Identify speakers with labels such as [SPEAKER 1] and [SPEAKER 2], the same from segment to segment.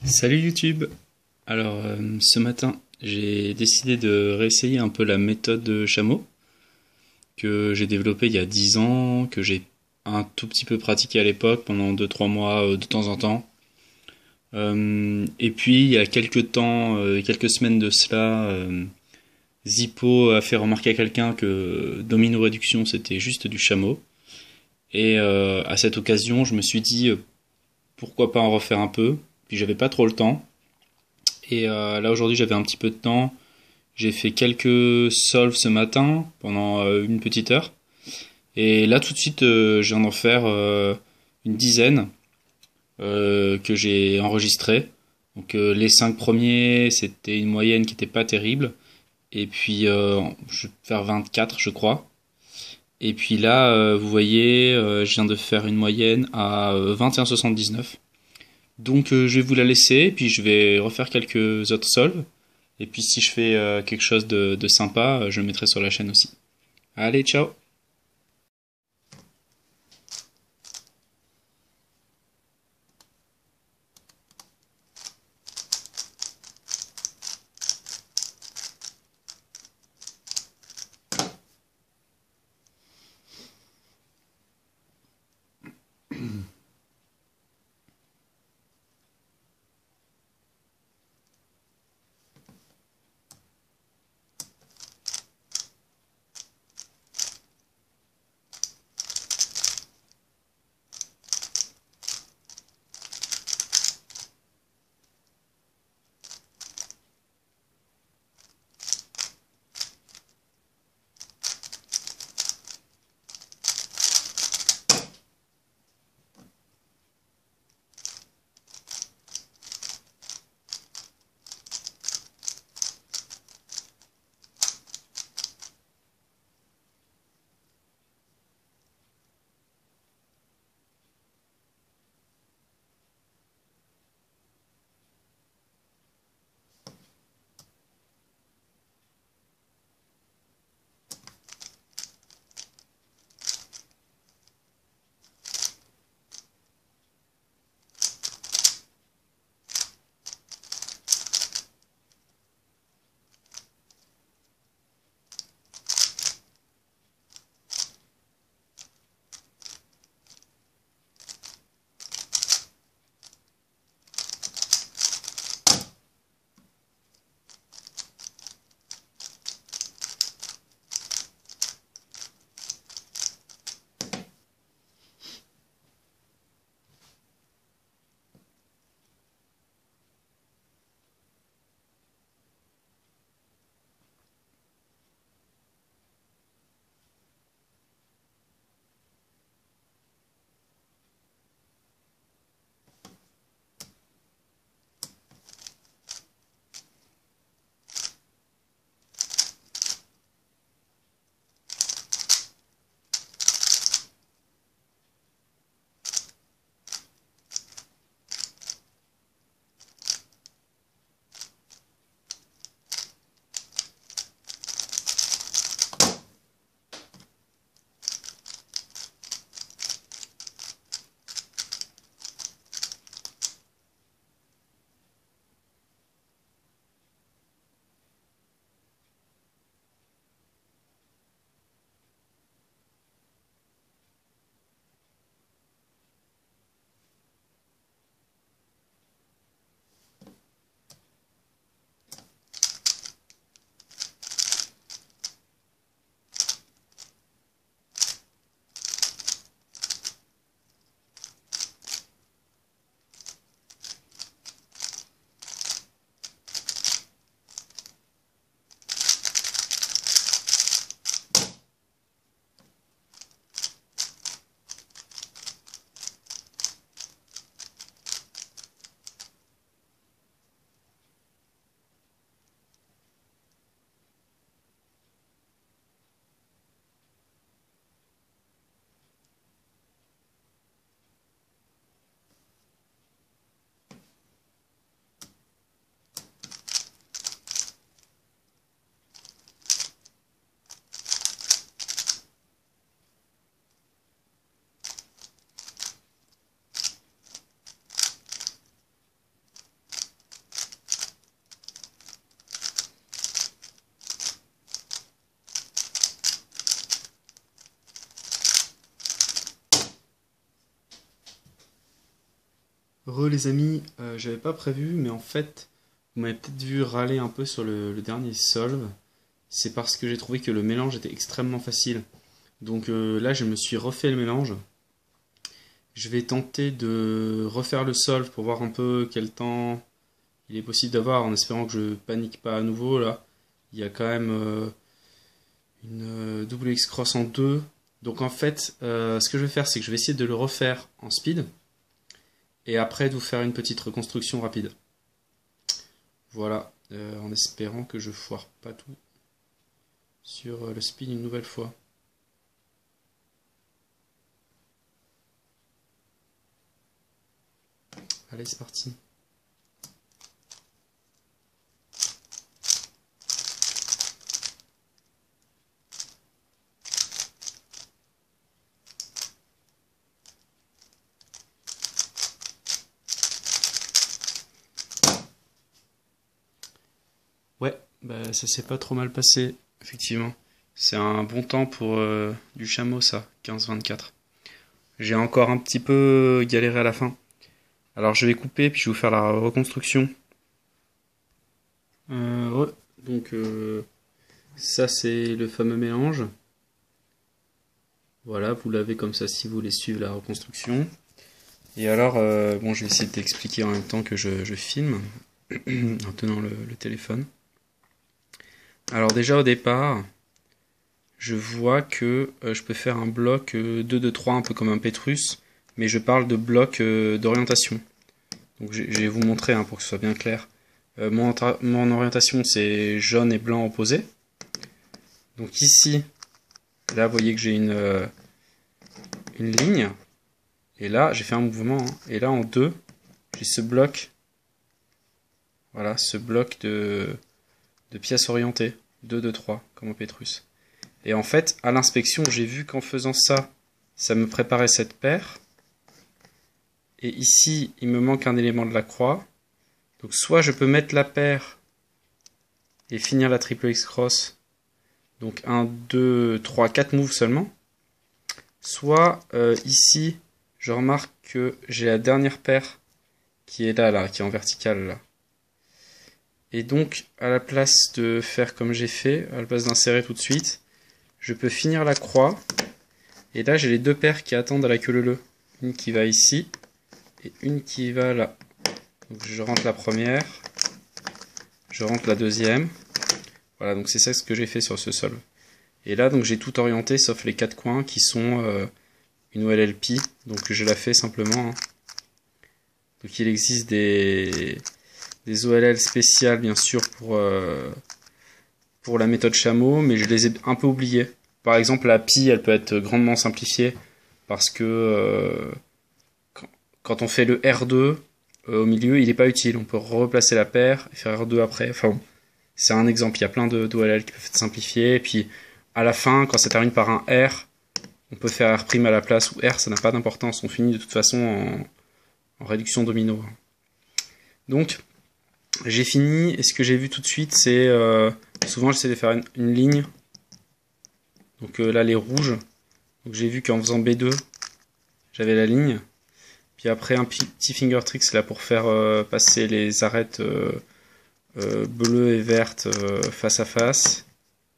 [SPEAKER 1] Salut YouTube! Ce matin, j'ai décidé de réessayer un peu la méthode de chameau que j'ai développée il y a 10 ans, que j'ai un tout petit peu pratiqué à l'époque pendant 2-3 mois de temps en temps. Et puis il y a quelques temps, quelques semaines de cela, Zippo a fait remarquer à quelqu'un que Domino Réduction c'était juste du chameau. Et à cette occasion, je me suis dit pourquoi pas en refaire un peu. Puis j'avais pas trop le temps. Et là aujourd'hui j'avais un petit peu de temps. J'ai fait quelques solves ce matin pendant une petite heure. Et là tout de suite je viens d'en faire une dizaine que j'ai enregistrées. Donc les 5 premiers c'était une moyenne qui était pas terrible. Et puis je vais faire 24 je crois. Et puis là vous voyez je viens de faire une moyenne à 21,79. Donc je vais vous la laisser, puis je vais refaire quelques autres solves. Et puis si je fais quelque chose de sympa, je le mettrai sur la chaîne aussi. Allez, ciao! Les amis, j'avais pas prévu, mais en fait, vous m'avez peut-être vu râler un peu sur le dernier solve. C'est parce que j'ai trouvé que le mélange était extrêmement facile. Donc là, je me suis refait le mélange. Je vais tenter de refaire le solve pour voir un peu quel temps il est possible d'avoir, en espérant que je panique pas à nouveau. Là, il y a quand même une double X-cross en 2. Donc en fait, ce que je vais faire, c'est que je vais essayer de le refaire en speed. Et après, de vous faire une petite reconstruction rapide. Voilà, en espérant que je foire pas tout sur le speed une nouvelle fois. Allez, c'est parti. Ouais, bah, ça s'est pas trop mal passé, effectivement. C'est un bon temps pour du chameau, ça, 15-24. J'ai encore un petit peu galéré à la fin. Alors je vais couper, puis je vais vous faire la reconstruction. Ouais, donc ça c'est le fameux mélange. Voilà, vous l'avez comme ça si vous voulez suivre la reconstruction. Et alors, bon, je vais essayer de t'expliquer en même temps que je filme, en tenant le téléphone. Alors déjà au départ, je vois que je peux faire un bloc 2-2-3, un peu comme un Pétrus, mais je parle de bloc d'orientation. Donc je vais vous montrer hein, pour que ce soit bien clair. Mon orientation c'est jaune et blanc opposés. Donc ici, là vous voyez que j'ai une ligne. Et là j'ai fait un mouvement. Hein, et là en 2, j'ai ce bloc. Voilà, ce bloc de pièces orientées. 2-2-3, comme au Pétrus. Et en fait, à l'inspection, j'ai vu qu'en faisant ça, ça me préparait cette paire. Et ici, il me manque un élément de la croix. Donc soit je peux mettre la paire et finir la triple X-cross. Donc 1, 2, 3, 4 moves seulement. Soit ici, je remarque que j'ai la dernière paire qui est là, qui est en verticale là. Et donc, à la place de faire comme j'ai fait, à la place d'insérer tout de suite, je peux finir la croix. Et là, j'ai les deux paires qui attendent à la queue leu. Une qui va ici et une qui va là. Donc, je rentre la première. Je rentre la deuxième. Voilà, donc c'est ça ce que j'ai fait sur ce solve. Et là, donc j'ai tout orienté sauf les quatre coins qui sont une OLLP. Donc je la fais simplement. Hein. Donc il existe des OLL spéciales bien sûr pour la méthode chameau, mais je les ai un peu oubliées. Par exemple, la pi, elle peut être grandement simplifiée parce que quand on fait le R2 au milieu, il n'est pas utile. On peut replacer la paire et faire R2 après. Enfin, bon, c'est un exemple. Il y a plein d'OLL qui peuvent être simplifiés. Et puis, à la fin, quand ça termine par un R, on peut faire R' à la place ou R, ça n'a pas d'importance. On finit de toute façon en réduction domino. Donc, j'ai fini, et ce que j'ai vu tout de suite, c'est souvent j'essaie de faire une ligne. Donc là, les rouges. Donc j'ai vu qu'en faisant B2, j'avais la ligne. Puis après, un petit finger tricks là pour faire passer les arêtes bleues et vertes face à face.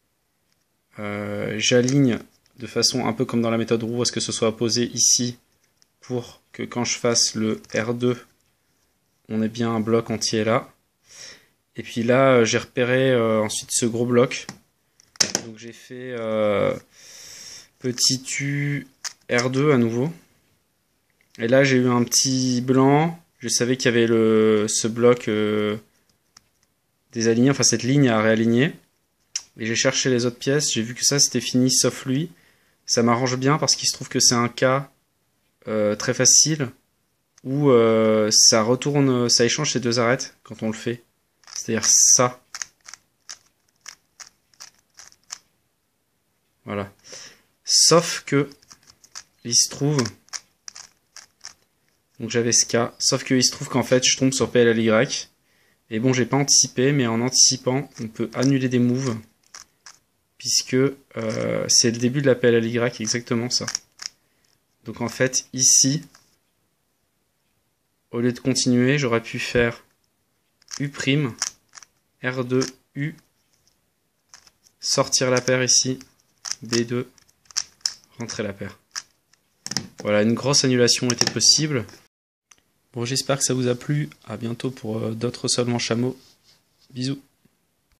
[SPEAKER 1] J'aligne de façon un peu comme dans la méthode roue, à ce que ce soit posé ici pour que quand je fasse le R2, on ait bien un bloc entier là. Et puis là, j'ai repéré ensuite ce gros bloc. Donc j'ai fait petit U R2 à nouveau. Et là, j'ai eu un petit blanc. Je savais qu'il y avait ce bloc désaligné, enfin cette ligne à réaligner. Et j'ai cherché les autres pièces. J'ai vu que ça, c'était fini sauf lui. Ça m'arrange bien parce qu'il se trouve que c'est un cas très facile où ça retourne, ça échange ces deux arêtes quand on le fait. C'est-à-dire ça. Voilà. Sauf que il se trouve, donc j'avais ce cas, sauf qu'il se trouve qu'en fait je tombe sur PLLY. Et bon, j'ai pas anticipé, mais en anticipant, on peut annuler des moves. Puisque c'est le début de la PLLY, exactement ça. Donc en fait, ici, Au lieu de continuer, j'aurais pu faire U', R2, U, sortir la paire ici, B2, rentrer la paire. Voilà, une grosse annulation était possible. Bon, j'espère que ça vous a plu. À bientôt pour d'autres solvants chameaux. Bisous.